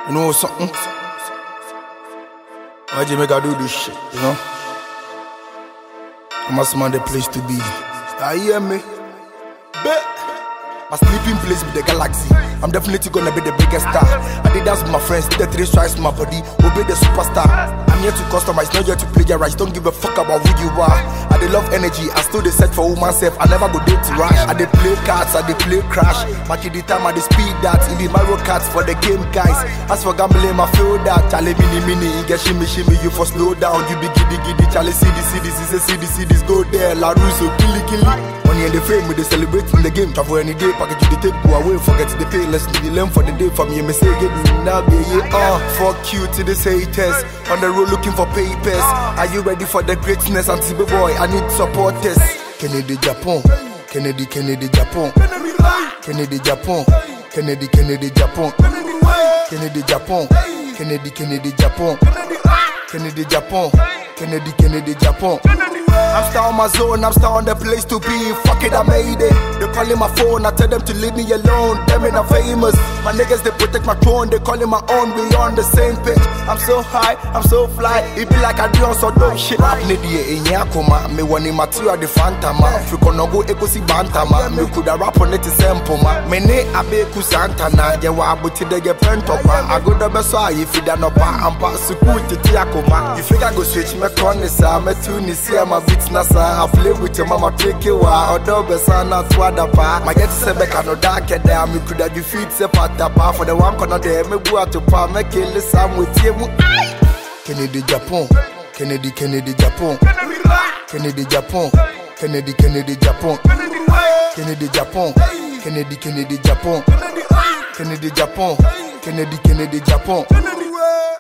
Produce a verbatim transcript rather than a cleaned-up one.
You know something? Why'd you make I do this shit, you know? I must man the place to be. I hear me? Bet. My sleeping place with the galaxy. I'm definitely gonna be the biggest star. I did dance with my friends, the three stripes my body, obey the superstar. I'm here to customize, not here to plagiarize. Don't give a fuck about who you are. I dey love energy, I still dey search for woman self. I never go date to rush. I dey play cards, I dey play crash. Back in the time I dey speed that in the Mario Karts for the game guys. As for gambling, I feel that. Charlie mini mini, you get shimmy shimmy, you for slow down. You be giddy giddy, Charlie see this, see this, see see this, see this, go there. La Russo, killy killy. Money in the frame, we dey celebrate in the game. Travel any day, package you dey take, go away, forget the pay. Let's do the learn for the day from you. Me say get me now, be yeah. Uh, fuck you to the haters. On the road looking for papers. Are you ready for the greatness? And T B boy, I need supporters. Kennedy Japan, Kennedy Kennedy Japan, Kennedy Japan, Kennedy Kennedy Japan, Kennedy Japan, Kennedy Kennedy Japan, Kennedy Japan, Kennedy Kennedy Japan. I'm still on my zone, I'm still on the place to be. Fuck it, I made it. They calling my phone, I tell them to leave me alone. Them ain't not famous. My niggas, they protect my throne. They calling my own, we on the same page. I'm so high, I'm so fly. It be like I do on some dope shit. Rap nidie in yakoma. Me wani material the fantama. Friko no go eko si bantama. Me coulda rap on it to sample ma. Me ne abe ku santana. Je wa abuti de ge pentopa. I go the best way if you da no pa. I'm pa suku titi yakoma. You think I go switch me konisa. Me tuni see my beats nasa. I play with your mama take you wa. Odo besa na twada pa. My get se beka no dark there. Me coulda defeat se pata pa. For the one corner there. Me go out to pa. Me kill the Sam with you. Kennedy Japan, Kennedy Kennedy Japan, Kennedy Japan, Kennedy Kennedy Japan, Kennedy Japan, Kennedy Kennedy Japan, Kennedy Japan, Kennedy Kennedy Japan.